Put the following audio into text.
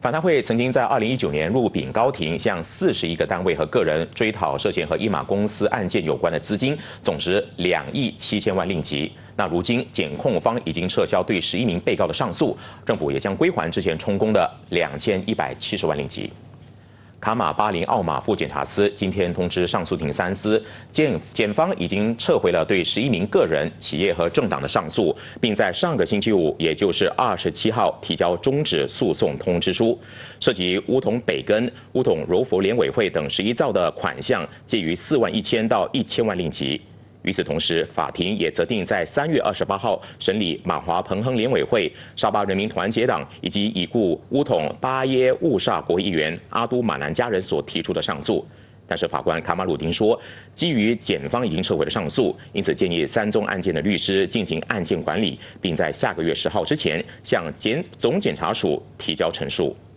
反贪会曾经在2019年入禀高庭，向41个单位和个人追讨涉嫌和一马公司案件有关的资金，总值2亿7千万令吉。那如今检控方已经撤销对11名被告的上诉，政府也将归还之前充公的2170万令吉。卡马巴林奥马副检察司今天通知上诉庭三司，检方已经撤回了对11名个人、企业和政党的上诉，并在上个星期五，也就是27号提交终止诉讼通知书。涉及乌统北根、乌统柔佛联委会等11造的款项，介于4万1000到1000万令吉。与此同时，法庭也责定在3月28号审理马华彭亨联委会、沙巴人民团结党以及已故乌统巴耶乌萨国会议员阿都马南家人所提出的上诉。但是法官卡马鲁丁说，基于检方已经撤回了上诉，因此建议3宗案件的律师进行案件管理，并在下个月10号之前向总检察署提交陈述。